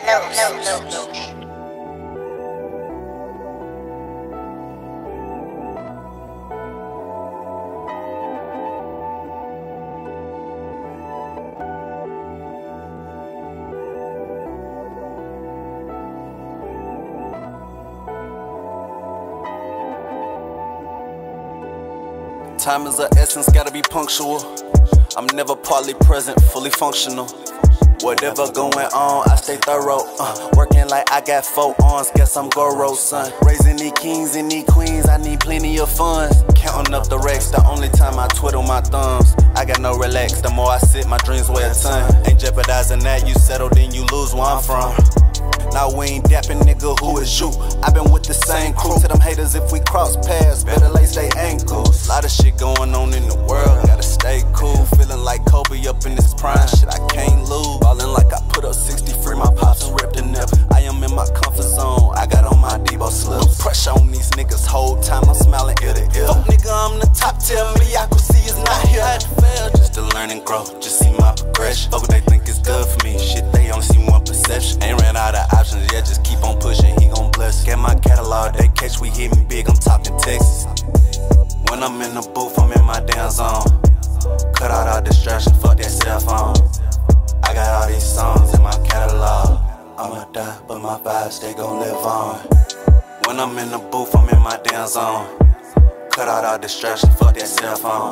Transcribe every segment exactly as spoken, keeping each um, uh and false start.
No, no, no, no. Time is of essence, gotta be punctual. I'm never partly present, fully functional. Whatever going on, I stay thorough. Uh, working like I got four arms, guess I'm Goro, son. Raising these kings and these queens, I need plenty of funds. Counting up the racks, the only time I twiddle my thumbs. I got no relax, the more I sit, my dreams weigh a ton. Ain't jeopardizing that, you settle, then you lose where I'm from. Now we ain't dapping, nigga, who is you? I been with the same crew. To them haters, if we cross paths, better lace they ankles. Lot of shit going on in the world, gotta stay cool. Feeling like Kobe up in this prime, shit I can't lose. Ballin' like I put up sixty-three, my pops and ripped the nip. I am in my comfort zone, I got on my Debo slips. No pressure on these niggas, whole time I'm smiling ear to ear. Fuck nigga, I'm the top tier, mediocrity is not here. I had to fail just to learn and grow, just see my progression. Fuck what they think is good for me, shit they only see one perception. Ain't ran out of options, yeah, just keep on pushing, he gon' bless. Get my catalog, they catch we hitting big, I'm talking Texas. When I'm in the booth, I'm in my damn zone. Cut out all distraction, fuck that cell phone. I got all these songs in my catalog. I'ma die, but my vibes, they gon' live on. When I'm in the booth, I'm in my damn zone. Cut out all distraction, fuck that cell phone.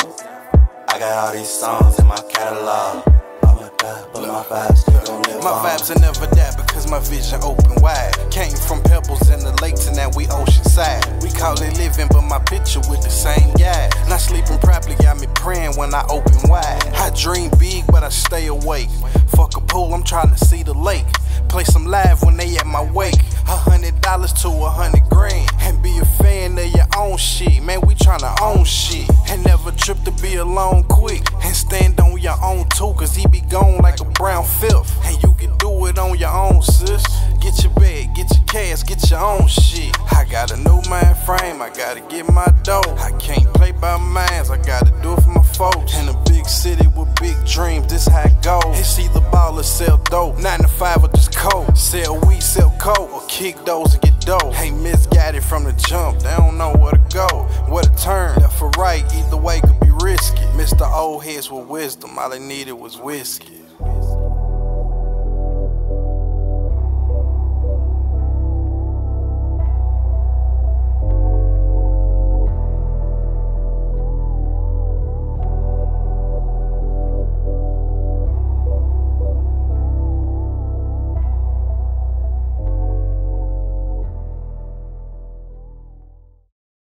I got all these songs in my catalog. I'ma die, but my vibes, they gon' live my on. My vibes will never die because my vision open wide. Came from pebbles in the lakes and now we oceanside. We call it living, but my picture with the same guy. Not sleeping properly got me praying when I open wide. I dream big, but I stay awake. Fuck a pool, I'm trying to see the lake. Play some live when they at my wake. A hundred dollars to a hundred grand. And be a fan of your own shit. Man, we tryna own shit. And never trip to be alone quick. And stand on your own too, cause he be gone like a brown fifth. And you can do it on your own, sis. Get your bag, get your cash, get your own shit. I got a new mind frame, I gotta get my dough. I can't play by minds, I gotta do it for my folks. In a big city with big dreams, this how it goes. It's either ball or sell dope, nine to five or just cold. Sell weed, sell coke, or kick those and get dope. Ain't misguided from the jump, they don't know where to go, where to turn, left or right, either way could be risky. Mister Old heads with wisdom, all they needed was whiskey.